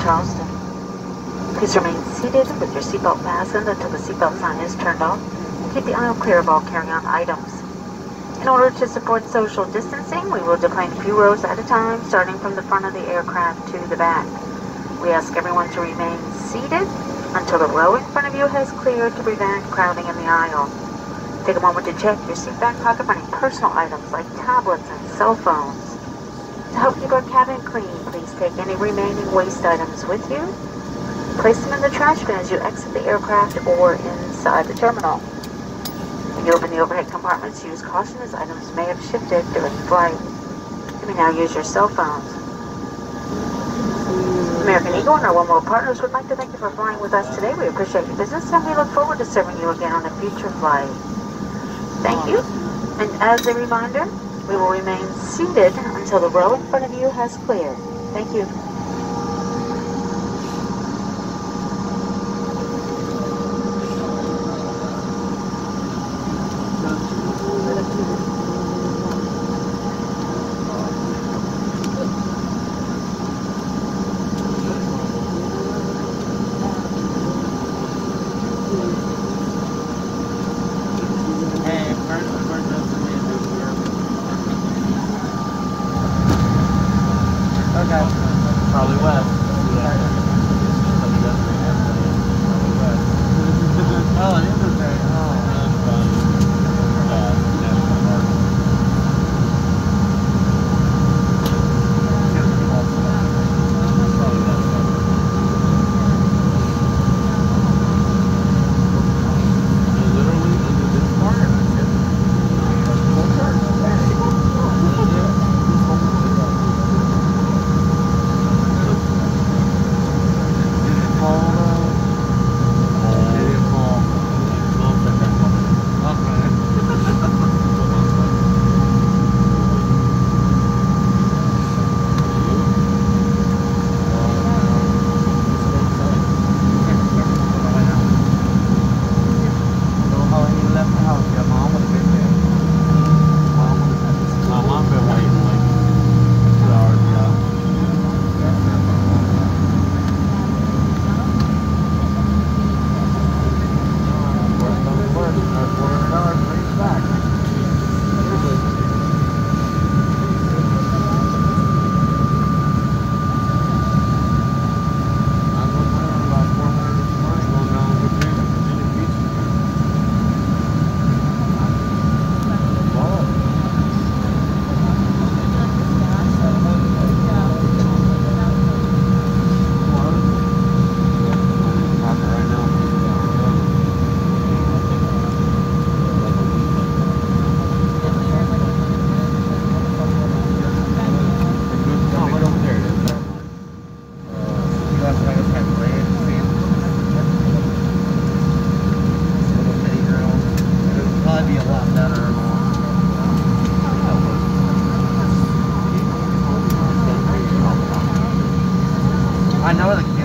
Charleston. Please remain seated with your seatbelt fastened until the seatbelt sign is turned off, and keep the aisle clear of all carry-on items. In order to support social distancing, we will deplane a few rows at a time, starting from the front of the aircraft to the back. We ask everyone to remain seated until the row in front of you has cleared to prevent crowding in the aisle. Take a moment to check your seat back pocket for any personal items like tablets and cell phones. To help keep our cabin clean, please take any remaining waste items with you. Place them in the trash bin as you exit the aircraft or inside the terminal. When you open the overhead compartments, use caution as items may have shifted during flight. You may now use your cell phones. American Eagle and our One World partners would like to thank you for flying with us today. We appreciate your business and we look forward to serving you again on a future flight. Thank you. And as a reminder, we will remain seated until the row in front of you has cleared. Thank you. Probably west. Oh, it is okay. I know the